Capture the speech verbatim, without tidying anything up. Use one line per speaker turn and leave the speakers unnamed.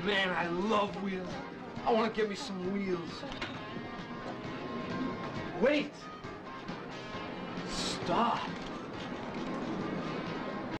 Man, I love wheels. I want to get me some wheels. Wait! Stop.